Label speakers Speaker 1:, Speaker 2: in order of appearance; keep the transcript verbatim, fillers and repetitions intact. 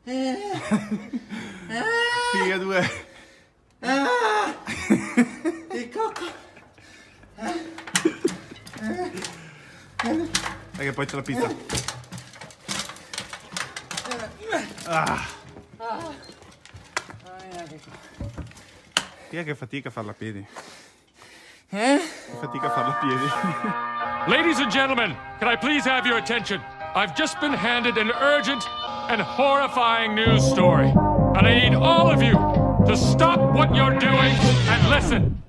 Speaker 1: Figa due.
Speaker 2: Il cocco.
Speaker 1: Dai che poi c'è la pizza. Ah. Figa che fatica a farla a piedi.
Speaker 2: Eh?
Speaker 1: Che fatica a farla a piedi.
Speaker 3: Ladies and gentlemen, can I please have your attention? I've just been handed an urgent and horrifying news story. And I need all of you to stop what you're doing and listen.